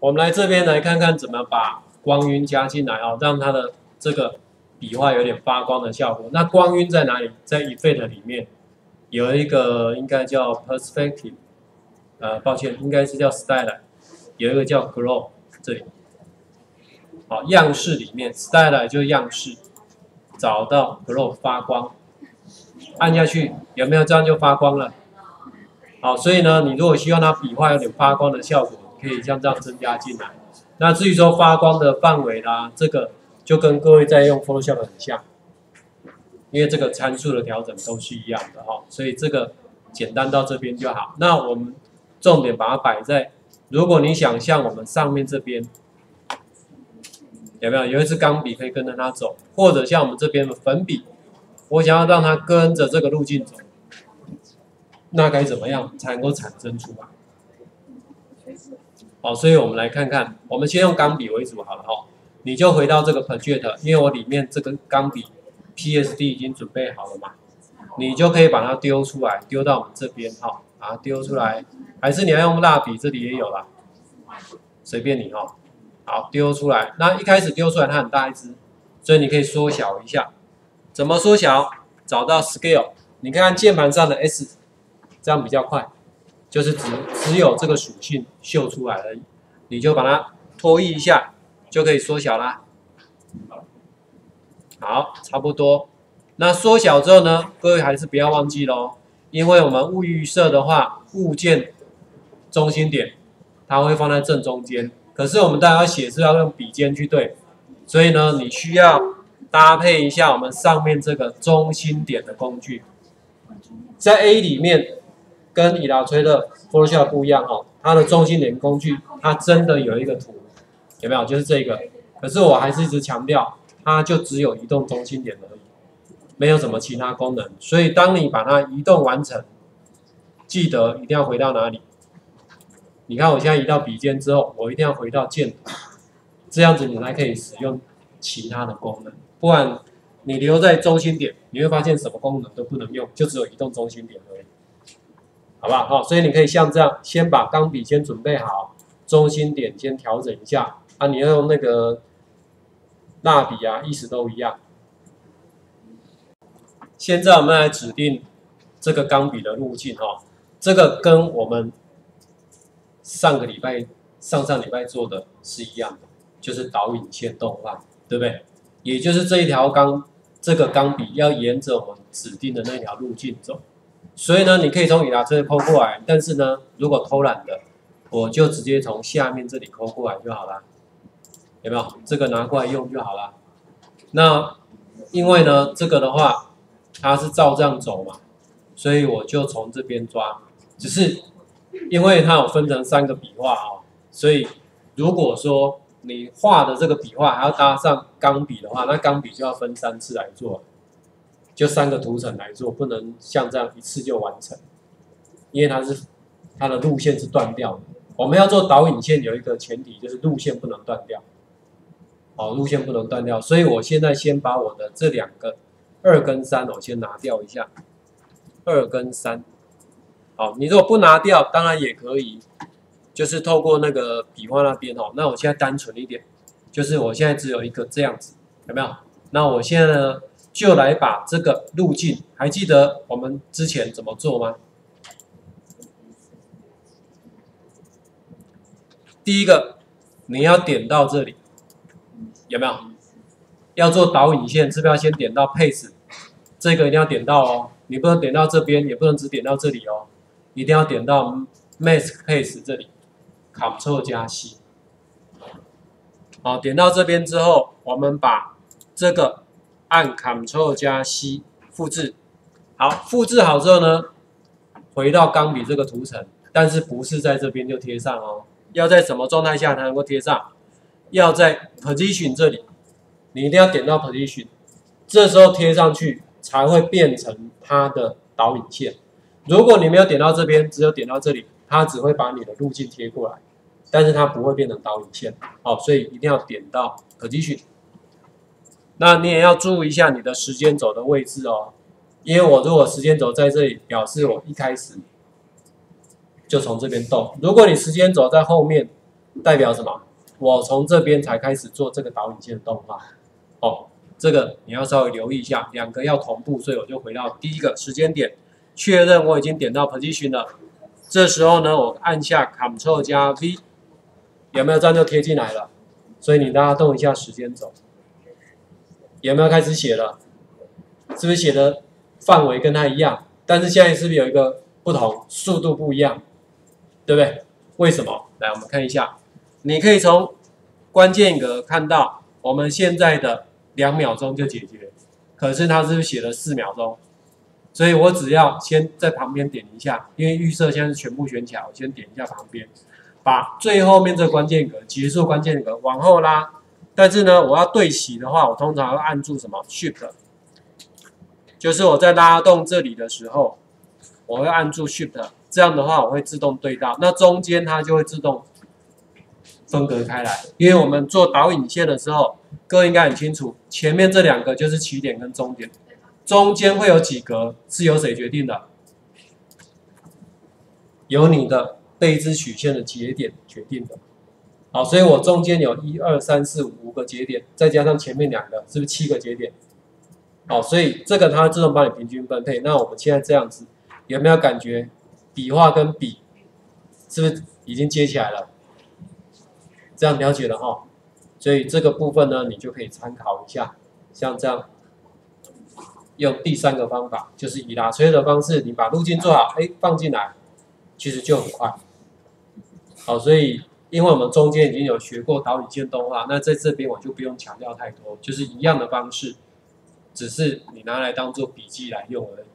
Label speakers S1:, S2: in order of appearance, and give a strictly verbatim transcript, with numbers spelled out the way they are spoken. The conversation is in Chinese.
S1: 我们来这边来看看怎么把光晕加进来哦，让它的这个笔画有点发光的效果。那光晕在哪里？在 Effect 里面有一个应该叫 Perspective， 呃，抱歉，应该是叫 Style， 有一个叫 Glow 这里。好，样式里面 Style 就是样式，找到 Glow 发光，按下去有没有？这样就发光了。好，所以呢，你如果希望它笔画有点发光的效果，可以像这样增加进来。那至于说发光的范围啦，这个就跟各位在用 Photoshop 很像，因为这个参数的调整都是一样的哈、哦，所以这个简单到这边就好。那我们重点把它摆在，如果你想象我们上面这边有没有有一支钢笔可以跟着它走，或者像我们这边的粉笔，我想要让它跟着这个路径走。那该怎么样才能够产生出来？好，所以我们来看看，我们先用钢笔为主好了哈。你就回到这个 Project， 因为我里面这个钢笔 P S D 已经准备好了嘛，你就可以把它丢出来，丢到我们这边哈，把它丢出来，还是你要用蜡笔，这里也有啦，随便你哈。好，丢出来。那一开始丢出来它很大一只，所以你可以缩小一下。怎么缩小？找到 Scale， 你看看键盘上的 S。这样比较快，就是只只有这个属性秀出来而已，你就把它拖移一下，就可以缩小啦。好，差不多。那缩小之后呢，各位还是不要忘记咯，因为我们物预设的话，物件中心点它会放在正中间，可是我们大家写是要用笔尖去对，所以呢，你需要搭配一下我们上面这个中心点的工具，在 A 里面。跟 Illustrator、Photoshop 不一样哦，它的中心点工具，它真的有一个图，有没有？就是这个。可是我还是一直强调，它就只有移动中心点而已，没有什么其他功能。所以当你把它移动完成，记得一定要回到哪里？你看我现在移到笔尖之后，我一定要回到键图，这样子你才可以使用其他的功能。不然你留在中心点，你会发现什么功能都不能用，就只有移动中心点而已。好不好？好，所以你可以像这样，先把钢笔先准备好，中心点先调整一下啊。你要用那个蜡笔啊，意思都一样。现在我们来指定这个钢笔的路径哈，这个跟我们上个礼拜、上上礼拜做的是一样的，就是导引线动画，对不对？也就是这一条钢，这个钢笔要沿着我们指定的那条路径走。所以呢，你可以从Illustrator抠过来，但是呢，如果偷懒的，我就直接从下面这里抠过来就好了，有没有？这个拿过来用就好了。那因为呢，这个的话，它是照这样走嘛，所以我就从这边抓。只是因为它有分成三个笔画哦，所以如果说你画的这个笔画还要搭上钢笔的话，那钢笔就要分三次来做。就三个图层来做，不能像这样一次就完成，因为它是它的路线是断掉的。我们要做导引线有一个前提，就是路线不能断掉。好，路线不能断掉，所以我现在先把我的这两个二跟三，我先拿掉一下。二跟三，好，你如果不拿掉，当然也可以，就是透过那个笔画那边哦。那我现在单纯一点，就是我现在只有一个这样子，有没有？那我现在呢？就来把这个路径，还记得我们之前怎么做吗？第一个，你要点到这里，有没有？要做导引线，是不是要先点到 Paste？ 这个一定要点到哦，你不能点到这边，也不能只点到这里哦，一定要点到 Mask Paste 这里 ，Ctrl 加 C。好，点到这边之后，我们把这个。按 Ctrl 加 C 复制，好，复制好之后呢，回到钢笔这个图层，但是不是在这边就贴上哦，要在什么状态下才能够贴上？要在 Position 这里，你一定要点到 Position， 这时候贴上去才会变成它的导引线。如果你没有点到这边，只有点到这里，它只会把你的路径贴过来，但是它不会变成导引线。好，所以一定要点到 Position。那你也要注意一下你的时间轴的位置哦，因为我如果时间轴在这里，表示我一开始就从这边动。如果你时间轴在后面， 代表什么？我从这边才开始做这个导引线的动画。哦，这个你要稍微留意一下，两个要同步，所以我就回到第一个时间点，确认我已经点到 position 了。这时候呢，我按下 Ctrl 加 V， 有没有这样就贴进来了？所以你大家动一下时间轴，有没有开始写了？是不是写的范围跟它一样？但是现在是不是有一个不同，速度不一样，对不对？为什么？来，我们看一下，你可以从关键格看到，我们现在的两秒钟就解决，可是它是不是写了四秒钟？所以我只要先在旁边点一下，因为预设现在是全部选起来，我先点一下旁边，把最后面这个关键格结束关键格往后拉。但是呢，我要对齐的话，我通常要按住什么 Shift， 就是我在拉动这里的时候，我会按住 Shift， 这样的话我会自动对到，那中间它就会自动分隔开来。因为我们做导引线的时候，各位应该很清楚，前面这两个就是起点跟终点。中间会有几格是由谁决定的？由你的被支曲线的节点决定的。好，所以我中间有一二三四五五个节点，再加上前面两个，是不是七个节点？好，所以这个它会自动帮你平均分配。那我们现在这样子，有没有感觉笔画跟笔是不是已经接起来了？这样了解了哈。所以这个部分呢，你就可以参考一下，像这样。用第三个方法，就是以拉吹的方式，你把路径做好，哎，放进来，其实就很快。好，所以因为我们中间已经有学过导引线动画，那在这边我就不用强调太多，就是一样的方式，只是你拿来当做笔记来用而已。